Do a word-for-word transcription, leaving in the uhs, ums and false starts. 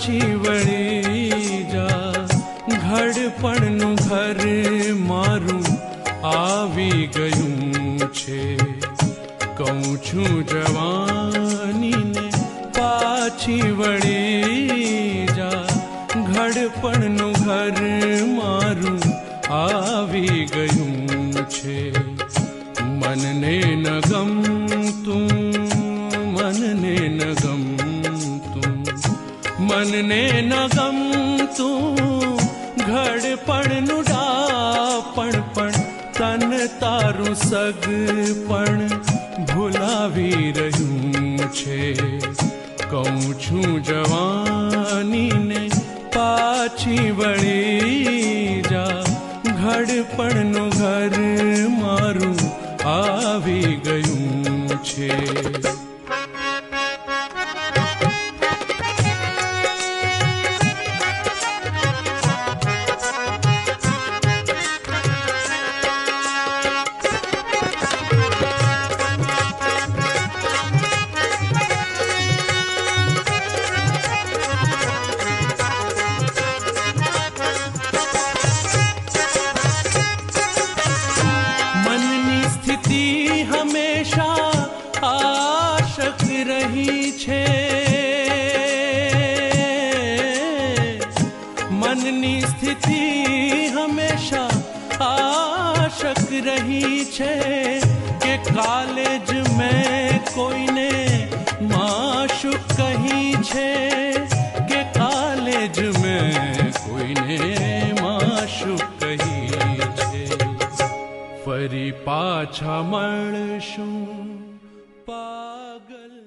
પાછી વળી જા ઘડપણનું ઘર મારું આવી ગયું છે કહું છું જવાનીને પાછી વળી જા ઘડપણનું ઘર મારું આવી ગયું છે મનને ન ગમતું મનને ન ગમતું મનને ન ગમતું ઘડપણનું ડાપણ પણ તન તારું સગ પણ ભૂલાવી રહ્યું છે કહું છું જવાનીને પાછી વળી જા ઘડપણનું ઘર મારું આવી ગયું છે હમેશા આશક રહી છે મનની સ્થિતિ હમેશા આશક રહી છે કે કાલે જ મેં કોઈને માશુક કહી છે કે કાલે જ મેં કોઈને માશુક કહી છે ફરી પાછા મળશું પાગલ